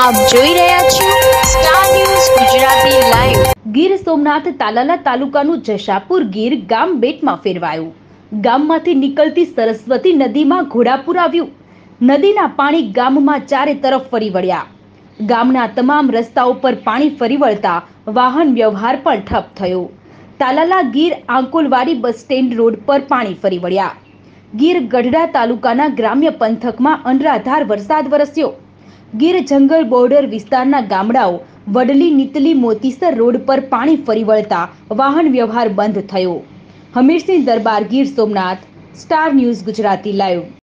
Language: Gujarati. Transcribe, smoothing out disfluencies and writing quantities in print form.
આપ જોઈ રહ્યા છો star news Gujarati live. Gir Somnath Talala તાલુકાનું જશાપુર ગીર ગામ બેટમાં ફેરવાયું। ગામમાંથી નીકળતી સરસ્વતી નદીમાં ઘોડાપુર આવ્યું। નદીના પાણી ગામમાં ચારે તરફ ફરી વળ્યા। ગામના તમામ રસ્તાઓ પર પાણી ફરી વળતા વાહન વ્યવહાર પણ ઠપ થયો। Talala Gir Ankolwadi bus stand road પર પાણી ફરી વળ્યા। ગીર ગઢડા તાલુકાના ગ્રામ્ય પંથકમાં અનરાધાર વરસાદ વરસ્યો। ગીર જંગલ બોર્ડર વિસ્તારના ગામડાઓ વડલી નીતલી મોતીસર રોડ પર પાણી ફરી વળતા વાહન વ્યવહાર બંધ થયો। Hamirsinh Darbar, Gir Somnath, star news Gujarati live.